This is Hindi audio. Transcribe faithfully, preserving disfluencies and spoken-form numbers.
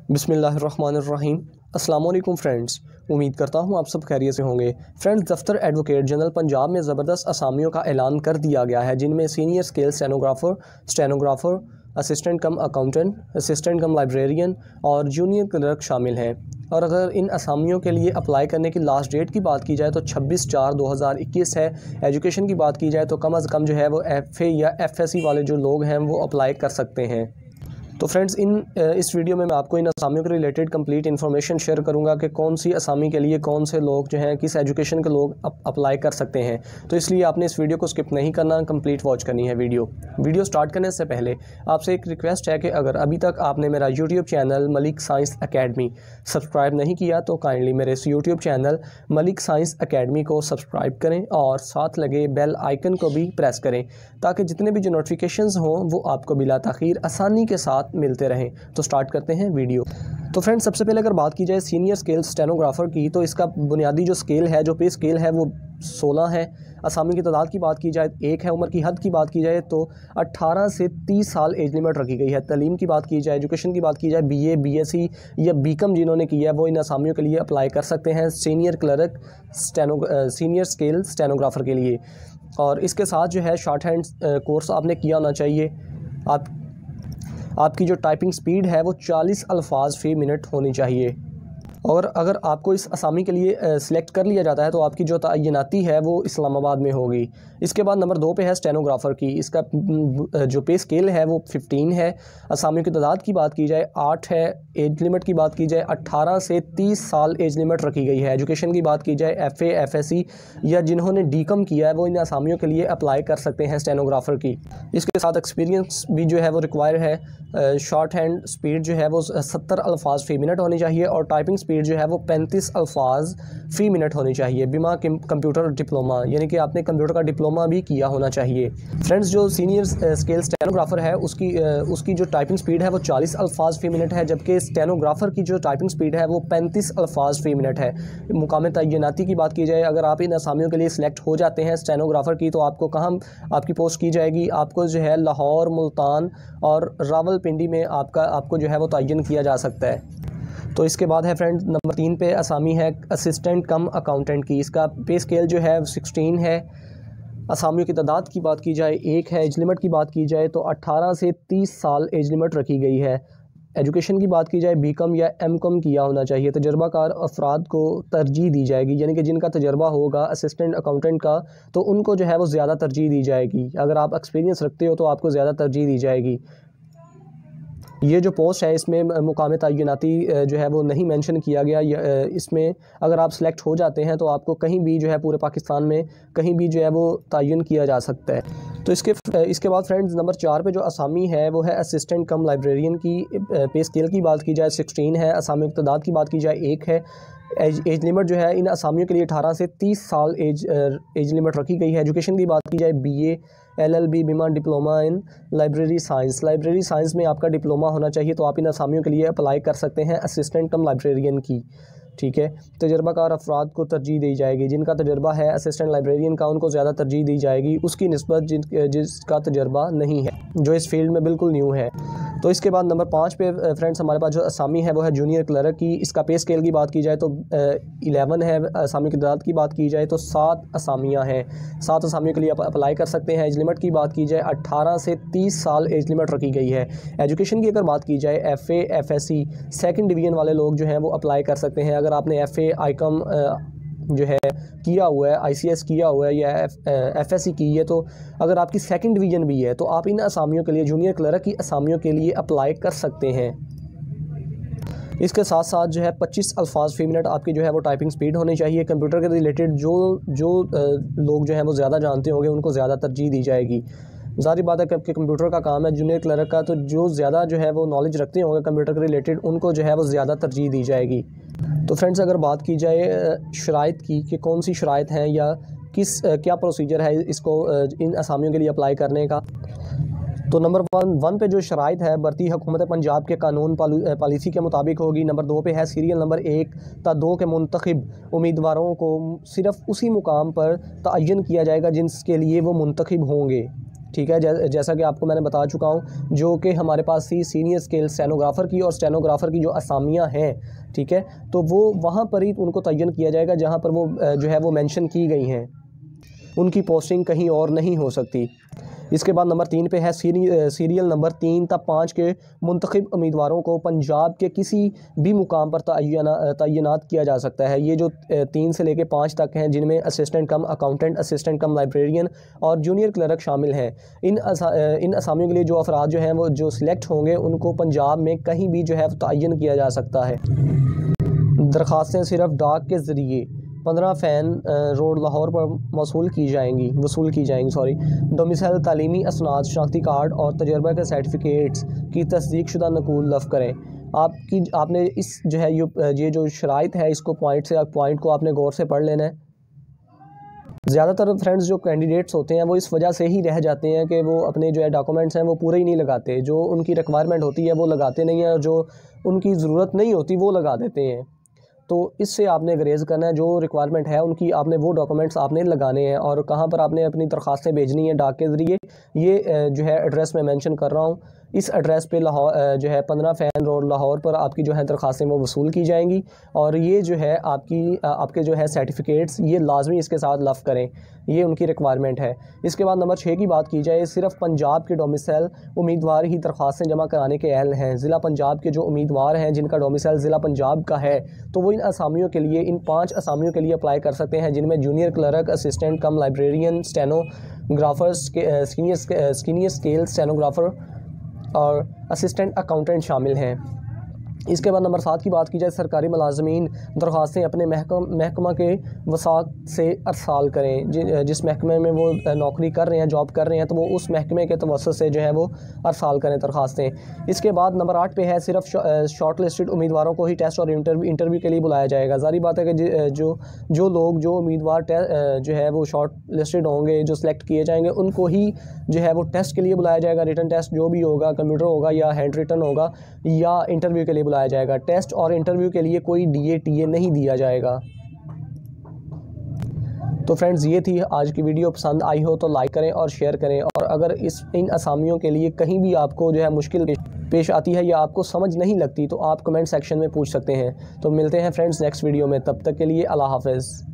बिस्मिल्लाहिर्रहमानिर्रहीम। अस्सलाम वालेकुम फ्रेंड्स, उम्मीद करता हूँ आप सब खैरियत से होंगे। फ्रेंड्स, दफ्तर एडवोकेट जनरल पंजाब में ज़बरदस्त असामियों का ऐलान कर दिया गया है, जिनमें senior scale stenographer stenographer assistant cum accountant, assistant cum librarian और जूनियर क्लर्क शामिल हैं। और अगर इन असामियों के लिए अप्लाई करने की लास्ट डेट की बात की जाए तो छब्बीस चार दो हज़ार इक्कीस है। एजुकेशन की बात की जाए तो कम अज़ कम जो है वो एफ़ ए या एफ एस सी वाले जो लोग हैं वो अप्लाई कर सकते हैं। तो फ्रेंड्स, इन इस वीडियो में मैं आपको इन असामियों के रिलेटेड कंप्लीट इन्फॉर्मेशन शेयर करूंगा कि कौन सी असामी के लिए कौन से लोग जो हैं किस एजुकेशन के लोग अप, अप्लाई कर सकते हैं। तो इसलिए आपने इस वीडियो को स्किप नहीं करना, कंप्लीट वॉच करनी है वीडियो। वीडियो स्टार्ट करने से पहले आपसे एक रिक्वेस्ट है कि अगर अभी तक आपने मेरा YouTube channel Malik science academy subscribe नहीं किया तो काइंडली मेरे इस YouTube channel Malik science academy को सब्सक्राइब करें और साथ लगे बेल आइकन को भी प्रेस करें, ताकि जितने भी जो नोटिफिकेशंस हों वो आपको बिला ताख़ीर आसानी के साथ मिलते रहें। तो स्टार्ट करते हैं वीडियो। तो फ्रेंड्स, सबसे पहले अगर बात की जाए सीनियर स्केल स्टेनोग्राफ़र की, तो इसका बुनियादी जो स्केल है, जो पे स्केल है, वो सोलह है। असामी की तादाद की बात की जाए एक है। उम्र की हद की बात की जाए तो अट्ठारह से तीस साल एज लिमिट रखी गई है। तलीम की बात की जाए, एजुकेशन की बात की जाए, B A B S C या बी कम जिन्होंने किया है वो इन असामियों के लिए अप्लाई कर सकते हैं senior clerk steno senior scale stenographer के लिए। और इसके साथ जो है शॉर्ट हैंड कोर्स आपने किया होना चाहिए। आप आपकी जो टाइपिंग स्पीड है वो चालीस अल्फाज फ़ी मिनट होनी चाहिए। और अगर आपको इस असामी के लिए सिलेक्ट कर लिया जाता है तो आपकी जो तयनाती है वो इस्लामाबाद में होगी। इसके बाद नंबर दो पे है स्टेनोग्राफ़र की। इसका जो पे स्केल है वो फिफ्टीन है। असामियों की तादाद की बात की जाए आठ है। एज लिमिट की बात की जाए अट्ठारह से तीस साल एज लिमिट रखी गई है। एजुकेशन की बात की जाए F A F S C या जिन्होंने डी कम किया है वो इन असामियों के लिए अप्लाई कर सकते हैं स्टेनोग्राफ़र की। इसके साथ एक्सपीरियंस भी जो है वो रिक्वायर है। शॉर्ट हैंड स्पीड जो है वो सत्तर अल्फाज फ़ी मिनट होनी चाहिए और टाइपिंग स्पीड जो है वो पैंतीस अल्फाज फ़ी मिनट होनी चाहिए। बिमा कंप्यूटर डिप्लोमा, यानी कि आपने कंप्यूटर का डिप्लोमा भी किया होना चाहिए। फ्रेंड्स, जो सीनियर स्केल स्टेनोग्राफ़र है उसकी उसकी जो टाइपिंग स्पीड है वो चालीस अल्फाज फ़ी मिनट है, जबकि स्टेनोग्राफ़र की जो टाइपिंग स्पीड है वो पैंतीस अल्फाज फ़ी मिनट है। मुकाम तयनाती की बात की जाए, अगर आप इन असामियों के लिए सिलेक्ट हो जाते हैं स्टेनोग्राफ़र की, तो आपको कहाँ आपकी पोस्ट की जाएगी? आपको जो है लाहौर, मुल्तान और रावलपिंडी में आपका आपको जो है वो तयन किया जा सकता है। तो इसके बाद है फ्रेंड नंबर तीन पे असामी है असिस्टेंट कम अकाउंटेंट की। इसका पे स्केल जो है सिक्सटीन है। असामियों की तादाद की बात की जाए एक है। एज लिमिट की बात की जाए तो अट्ठारह से तीस साल एज लिमिट रखी गई है। एजुकेशन की बात की जाए बी कम या एम कम किया होना चाहिए। तजर्बाकार अफराद को तरजीह दी जाएगी, यानी कि जिनका तजर्बा होगा असिस्टेंट अकाउंटेंट का तो उनको जो है वो ज़्यादा तरजीह दी जाएगी। अगर आप एक्सपीरियंस रखते हो तो आपको ज़्यादा तरजीह दी जाएगी। ये जो पोस्ट है इसमें मुकाम तयनाती जो है वो नहीं मेंशन किया गया। इसमें अगर आप सेलेक्ट हो जाते हैं तो आपको कहीं भी जो है पूरे पाकिस्तान में कहीं भी जो है वो तयन किया जा सकता है। तो इसके इसके बाद फ्रेंड्स नंबर चार पे जो असामी है वो है असिस्टेंट कम लाइब्रेरियन की। पे स्केल की बात की जाए सिक्सटीन है। असामी की तादाद की बात की जाए एक है। एज एज लिमिट जो है इन असामियों के लिए अठारह से तीस साल एज एज लिमिट रखी गई है। एजुकेशन की बात की जाए B A L L B बिमा diploma in library science. Library science में आपका डिप्लोमा होना चाहिए, तो आप इन असामियों के लिए अप्लाई कर सकते हैं असिस्टेंट कम लाइब्रेरियन की। ठीक है, तजर्बाकार अफराद को तरजीह दी जाएगी। जिनका तजर्बा है असिस्टेंट लाइब्रेरियन का उनको ज़्यादा तरजीह दी जाएगी उसकी निस्बत जिन जिसका तजर्बा नहीं है, जो इस फील्ड में बिल्कुल न्यू है। तो इसके बाद नंबर पाँच पे फ्रेंड्स हमारे पास जो असामी है वो है जूनियर क्लर्क की। इसका पे स्केल की बात की जाए तो इलेवन है। असामी की तादाद की बात की जाए तो सात असामियाँ हैं। सात असामियों के लिए आप अप्लाई कर सकते हैं। एज लिमिट की बात की जाए अट्ठारह से तीस साल एज लिमिट रखी गई है। एजुकेशन की अगर बात की जाए F A F S C second division वाले लोग जो हैं वो अप्लाई कर सकते हैं। अगर आपने एफ़ ए आई कम जो है किया हुआ है, आई सी एस किया हुआ है या एफ एस सी की है, तो अगर आपकी सेकंड डिवीज़न भी है तो आप इन असामियों के लिए जूनियर क्लर्क की असामियों के लिए अप्लाई कर सकते हैं। इसके साथ साथ जो है पच्चीस अल्फाज फ़ी मिनट आपकी जो है वो टाइपिंग स्पीड होनी चाहिए। कंप्यूटर के रिलेटेड जो जो लोग जो हैं वो ज़्यादा जानते होंगे उनको ज़्यादा तरजीह दी जाएगी। ज़ाहिर बात है कि कंप्यूटर का काम है जूनियर क्लर्क का, तो जो ज़्यादा जो है वो नॉलेज रखते होंगे कंप्यूटर के रिलेटेड उनको जो है वो ज़्यादा तरजीह दी जाएगी। तो फ्रेंड्स, अगर बात की जाए शराइत की कि कौन सी शराइत हैं या किस क्या प्रोसीजर है इसको इन असामियों के लिए अप्लाई करने का, तो नंबर वन वन पे जो शराइत है भर्ती हुकूमत पंजाब के कानून पॉलिसी के मुताबिक होगी। नंबर दो पे है सीरियल नंबर एक ता दो के मुंतखब उम्मीदवारों को सिर्फ उसी मुकाम पर तयन किया जाएगा जिसके लिए वो मुंतखब होंगे। ठीक है। जै, जैसा कि आपको मैंने बता चुका हूँ, जो कि हमारे पास थी सीनियर स्केल स्टेनोग्राफ़र की और स्टेनोग्राफ़र की जो असामियाँ हैं, ठीक है, तो वो वहाँ पर ही उनको तयन किया जाएगा जहाँ पर वो जो है वो मेंशन की गई हैं, उनकी पोस्टिंग कहीं और नहीं हो सकती। इसके बाद नंबर तीन पे है सीरी, सीरियल नंबर तीन तक पाँच के मुंतखब उम्मीदवारों को पंजाब के किसी भी मुकाम पर तयनात किया जा सकता है। ये जो तीन से लेके पाँच तक हैं, जिनमें assistant cum accountant, assistant cum librarian और जूनियर क्लर्क शामिल हैं, इन असा, इन असामियों के लिए जो अफराद जो हैं वो जो सिलेक्ट होंगे, उनको पंजाब में कहीं भी जो है तयन किया जा सकता है। दरख्वास्तें सिर्फ डाक के ज़रिए पंद्रह फ़ैन रोड लाहौर पर वसूल की जाएंगी वसूल की जाएंगी सॉरी डोमिसाइल तालीमी असनाद, शनाख्ती कार्ड और तजर्बा के सर्टिफिकेट्स की तस्दीक शुदा नकूल लफ़ करें। आपकी आपने इस जो है ये जो शराइत है, इसको पॉइंट से पॉइंट को आपने गौर से पढ़ लेना है। ज़्यादातर फ्रेंड्स जो कैंडिडेट्स होते हैं वो इस वजह से ही रह जाते हैं कि वो अपने जो है डॉक्यूमेंट्स हैं वो पूरे ही नहीं लगाते, जो उनकी रिक्वायरमेंट होती है वो लगाते नहीं हैं, और जो उनकी ज़रूरत नहीं होती वो लगा देते हैं। तो इससे आपने ग्रेज़ करना है, जो रिक्वायरमेंट है उनकी आपने वो डॉक्यूमेंट्स आपने लगाने हैं। और कहाँ पर आपने अपनी दरख्वास्तें भेजनी है डाक के ज़रिए, ये जो है एड्रेस मैं मेंशन कर रहा हूँ। इस एड्रेस पे लाहौर जो है पंद्रह फ़ैन रोड लाहौर पर आपकी जो है दरख्वास्तें वो वसूल की जाएंगी। और ये जो है आपकी आपके जो है सर्टिफिकेट्स ये लाजमी इसके साथ लफ़ करें, ये उनकी रिक्वायरमेंट है। इसके बाद नंबर छः की बात की जाए, सिर्फ पंजाब के डोमिसाइल उम्मीदवार ही दरख्वास्तें जमा कराने के अहल हैं। ज़िला पंजाब के जो उम्मीदवार हैं जिनका डोमिसाइल ज़िला पंजाब का है, तो वो इन असामियों के लिए इन पाँच असामियों के लिए अप्लाई कर सकते हैं, जिनमें junior clerk, assistant cum librarian, stenographers, senior senior scale stenographer और असिस्टेंट अकाउंटेंट शामिल हैं। इसके बाद नंबर सात की बात की जाए, सरकारी मुलाजमीन दरख्वास्तें अपने महकम महकमा के वसात से अरसाल करें। जि, जिस महकमे में वो नौकरी कर रहे हैं, जॉब कर रहे हैं, तो वो उस महकमे के तवस्सुत से जो है वो अरसाल करें दरख्वास्तें। इसके बाद नंबर आठ पे है, सिर्फ शॉर्ट लिस्टेड उम्मीदवारों को ही टेस्ट और इंटरव्यू इंटरव्यू के लिए बुलाया जाएगा। ज़ाहिर बात है कि जो जो लोग जो उम्मीदवार जो है वो शॉर्ट लिस्टेड होंगे, जो सिलेक्ट किए जाएंगे, उनको ही जो है वो टेस्ट के लिए बुलाया जाएगा। रिटन टेस्ट जो भी होगा, कंप्यूटर होगा या हैंड रिटन होगा, या इंटरव्यू के लिए बुलाया जाएगा। टेस्ट और इंटरव्यू के लिए कोई डी ए टी ए नहीं दिया जाएगा। तो फ्रेंड्स, ये थी आज की वीडियो। पसंद आई हो तो लाइक करें और शेयर करें। और अगर इस इन असामियों के लिए कहीं भी आपको जो है मुश्किल पेश आती है या आपको समझ नहीं लगती, तो आप कमेंट सेक्शन में पूछ सकते हैं। तो मिलते हैं फ्रेंड्स नेक्स्ट वीडियो में, तब तक के लिए अल्लाह हाफ़िज़।